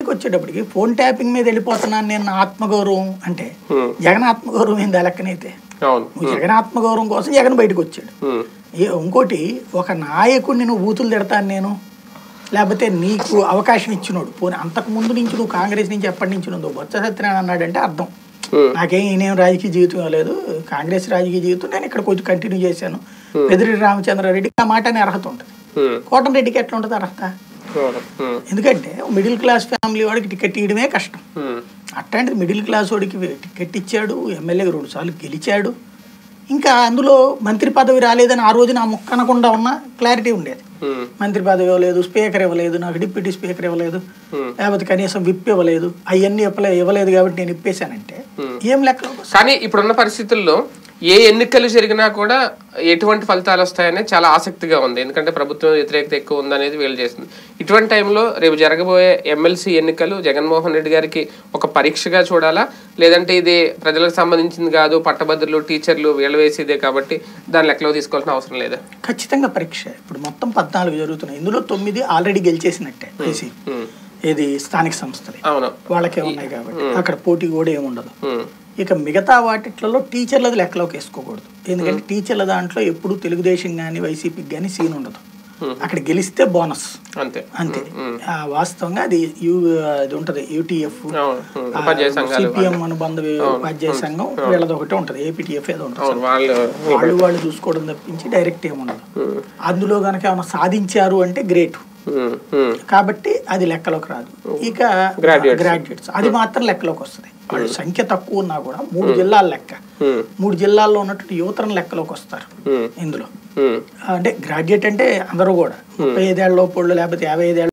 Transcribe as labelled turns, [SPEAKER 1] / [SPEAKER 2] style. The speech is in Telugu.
[SPEAKER 1] పాయింట్కి వచ్చేటప్పటికి ఫోన్ ట్యాపింగ్ మీద వెళ్ళిపోతున్నాను నేను, ఆత్మగౌరవం అంటే జగన్ ఆత్మగౌరవం ఏంది లెక్కనైతే? జగన్ ఆత్మగౌరవం కోసం జగన్ బయటకు వచ్చాడు. ఇంకోటి, ఒక నాయకుడిని నువ్వు బూతులు తిడతాను నేను, లేకపోతే నీకు అవకాశం ఇచ్చినోడు, పోనీ అంతకు ముందు నుంచి నువ్వు కాంగ్రెస్ నుంచి ఎప్పటి నుంచి నువ్వు బొత్స సత్యనారాయణ అన్నాడంటే అర్థం నేనేం రాజకీయ జీవితం లేదు, కాంగ్రెస్ రాజకీయ జీవితం నేను ఇక్కడ కొంచెం కంటిన్యూ చేశాను, పెద్దిరెడ్డి రామచంద్రారెడ్డికి ఆ మాట అనే అర్హత ఉంటుంది. కోటమిరెడ్డికి ఎట్లా ఉంటుంది అర్హత? ఎందుకంటే మిడిల్ క్లాస్ ఫ్యామిలీ వాడికి టికెట్ ఇవ్వడమే కష్టం. అట్లాంటిది మిడిల్ క్లాస్ వాడికి టికెట్ ఇచ్చాడు, ఎమ్మెల్యేగా 2 సార్లు గెలిచాడు. ఇంకా అందులో మంత్రి పదవి రాలేదని ఆ రోజున ఆ ముక్క అనకుండా ఉన్న క్లారిటీ ఉండేది. మంత్రి పదవి ఇవ్వలేదు, స్పీకర్ ఇవ్వలేదు, నాకు డిప్యూటీ స్పీకర్ ఇవ్వలేదు, లేకపోతే కనీసం విప్ ఇవ్వలేదు, అవన్నీ ఇవ్వలేదు కాబట్టి నేను ఇప్పేశానంటే ఏం లెక్క?
[SPEAKER 2] కానీ ఇప్పుడున్న పరిస్థితుల్లో ఏ ఎన్నికలు జరిగినా కూడా ఎటువంటి ఫలితాలు వస్తాయనే చాలా ఆసక్తిగా ఉంది. ఎందుకంటే ప్రభుత్వం వ్యతిరేకత ఎక్కువ ఉందనేది వీళ్ళు చేస్తుంది. ఇటువంటి టైంలో రేపు జరగబోయే ఎమ్మెల్సీ ఎన్నికలు జగన్మోహన్ రెడ్డి గారికి ఒక పరీక్షగా చూడాలా, లేదంటే ఇది ప్రజలకు సంబంధించింది కాదు, పట్టభద్రులు టీచర్లు వీళ్ళు వేసేదే కాబట్టి దాని లెక్కలో తీసుకోవాల్సిన అవసరం లేదా?
[SPEAKER 1] ఖచ్చితంగా పరీక్ష. ఇప్పుడు మొత్తం 14 జరుగుతున్నాయి, ఇందులో 9 ఆల్రెడీ గెలిచేసినట్టే. ఏది స్థానిక సంస్థలు వాళ్ళకే ఉన్నాయి కాబట్టి అక్కడ పోటీ కూడా ఏముండదు. ఇక మిగతా వాటిట్లలో టీచర్లది లెక్కలోకి వేసుకోకూడదు. ఎందుకంటే టీచర్ల దాంట్లో ఎప్పుడు తెలుగుదేశం కానీ వైసీపీకి కానీ సీన్ ఉండదు. అక్కడ గెలిస్తే బోనస్ అంతే. వాస్తవంగా అది ఉంటది, యూటీఎఫ్, సిపిఎం అనుబంధ ఉపాధ్యాయ సంఘం వీళ్ళది ఒకటే ఉంటది, ఏపీటీఎఫ్ ఏదో ఉంటుంది. వాళ్ళు చూసుకోవడం తప్పించి డైరెక్ట్ ఏముండదు. అందులో కనుక ఏమైనా సాధించారు అంటే గ్రేట్, కాబట్టి అది లెక్కలోకి రాదు. ఇక గ్రాడ్యుయేట్స్ అది మాత్రం లెక్కలోకి వస్తుంది. వాళ్ళు సంఖ్య తక్కువ ఉన్నా కూడా 3 జిల్లాల లెక్క, 3 జిల్లాల్లో ఉన్నట్టు యువతరం లెక్కలోకి వస్తారు ఇందులో. అంటే గ్రాడ్యుయేట్ అంటే అందరూ కూడా 35 ఏళ్ల లోపు లేకపోతే 55 ఏళ్ళ